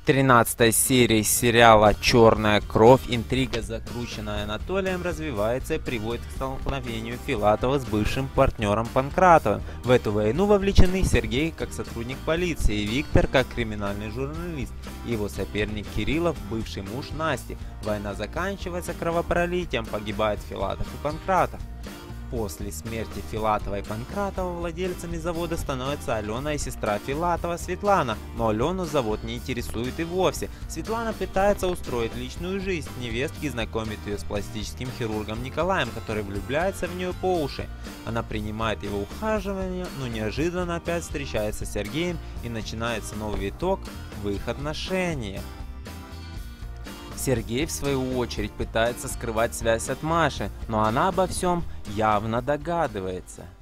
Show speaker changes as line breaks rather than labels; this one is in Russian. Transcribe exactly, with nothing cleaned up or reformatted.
тринадцатой серии сериала «Черная кровь» интрига, закрученная Анатолием, развивается и приводит к столкновению Филатова с бывшим партнером Панкратовым. В эту войну вовлечены Сергей как сотрудник полиции и Виктор как криминальный журналист. Его соперник Кириллов, бывший муж Насти. Война заканчивается кровопролитием, погибают Филатов и Панкратов. После смерти Филатова и Панкратова владельцами завода становятся Алена и сестра Филатова Светлана, но Алену завод не интересует и вовсе. Светлана пытается устроить личную жизнь невестки, знакомит ее с пластическим хирургом Николаем, который влюбляется в нее по уши. Она принимает его ухаживание, но неожиданно опять встречается с Сергеем и начинается новый виток в их отношениях. Сергей, в свою очередь, пытается скрывать связь от Маши, но она обо всем явно догадывается.